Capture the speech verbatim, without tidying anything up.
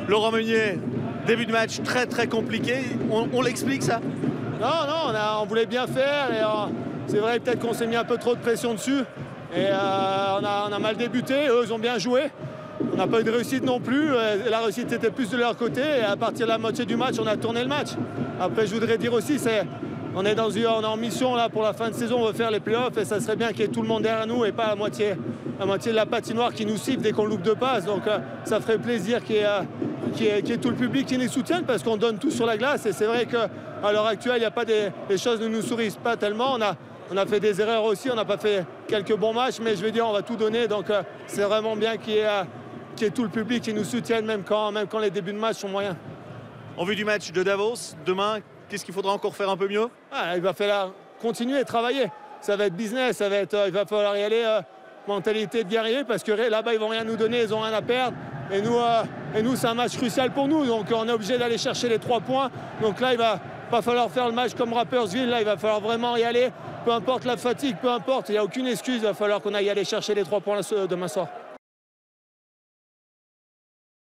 Laurent Meunier, début de match très très compliqué. On, on l'explique ça? Non, non, on, a, on voulait bien faire. Et c'est vrai peut-être qu'on s'est mis un peu trop de pression dessus. Et euh, on, a, on a mal débuté. Eux, ils ont bien joué. On n'a pas eu de réussite non plus. La réussite était plus de leur côté. Et à partir de la moitié du match, on a tourné le match. Après, je voudrais dire aussi, c'est on est, dans une, on est en mission là, pour la fin de saison. On veut faire les playoffs. Et ça serait bien qu'il y ait tout le monde derrière nous et pas la moitié, la moitié de la patinoire qui nous siffle dès qu'on loupe deux passes. Donc euh, ça ferait plaisir qu'il y ait... Euh, Qui est, qui est tout le public qui nous soutienne parce qu'on donne tout sur la glace et c'est vrai qu'à l'heure actuelle, il y a pas des, les choses ne nous sourient pas tellement. On a, on a fait des erreurs aussi, on n'a pas fait quelques bons matchs, mais je veux dire, on va tout donner. Donc euh, c'est vraiment bien qu'il y, ait, qu'il y ait tout le public qui nous soutienne, même quand, même quand les débuts de match sont moyens. En vue du match de Davos, demain, qu'est-ce qu'il faudra encore faire un peu mieux? Ah, il va falloir continuer et travailler. Ça va être business, ça va être, euh, il va falloir y aller euh, mentalité de guerrier parce que là-bas, ils vont rien nous donner, ils ont rien à perdre. Et nous, euh, et nous c'est un match crucial pour nous, donc on est obligé d'aller chercher les trois points. Donc là, il va pas falloir faire le match comme Rapperswil, là, il va falloir vraiment y aller. Peu importe la fatigue, peu importe, il n'y a aucune excuse, il va falloir qu'on aille aller chercher les trois points demain soir.